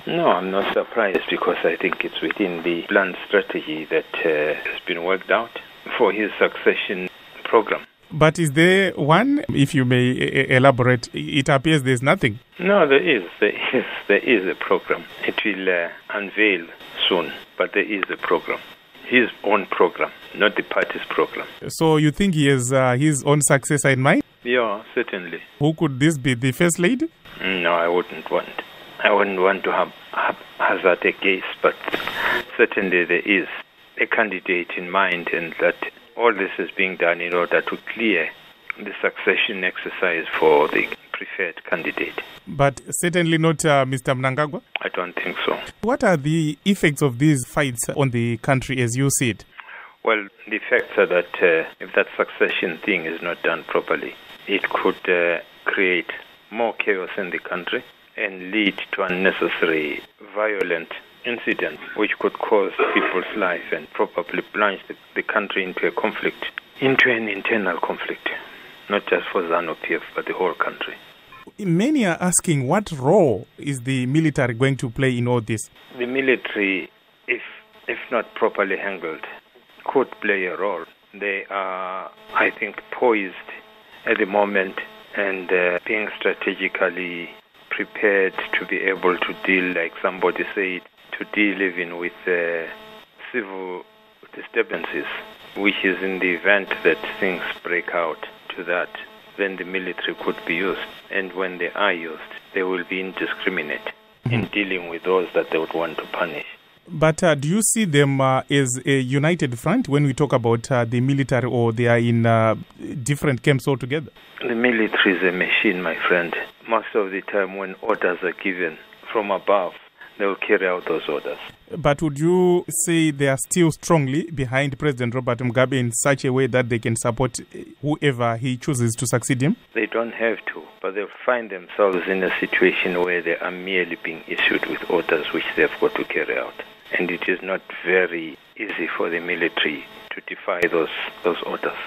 No, I'm not surprised because I think it's within the planned strategy that has been worked out for his succession program. But is there one, if you may elaborate? It appears there's nothing. No, there is a program. It will unveil soon, but there is a program. His own program, not the party's program. So you think he has his own successor in mind? Yeah, certainly. Who could this be, the first lady? No, I wouldn't want to hazard a guess, but certainly there is a candidate in mind, and that all this is being done in order to clear the succession exercise for the preferred candidate. But certainly not Mr. Mnangagwa? I don't think so. What are the effects of these fights on the country as you see it? Well, the effects are that if that succession thing is not done properly, it could create more chaos in the country and lead to unnecessary violent incidents which could cause people's life and probably plunge the country into a conflict, into an internal conflict, not just for ZANU-PF but the whole country. Many are asking what role is the military going to play in all this? The military, if not properly handled, could play a role. They are, I think, poised at the moment and being strategically prepared to be able to deal, like somebody said, to deal even with civil disturbances, which is in the event that things break out to that, then the military could be used. And when they are used, they will be indiscriminate in dealing with those that they would want to punish. But do you see them as a united front when we talk about the military, or they are in different camps altogether? The military is a machine, my friend. Most of the time when orders are given from above, they will carry out those orders. But would you say they are still strongly behind President Robert Mugabe in such a way that they can support whoever he chooses to succeed him? They don't have to, but they'll find themselves in a situation where they are merely being issued with orders which they've got to carry out. And it is not very easy for the military to defy those orders.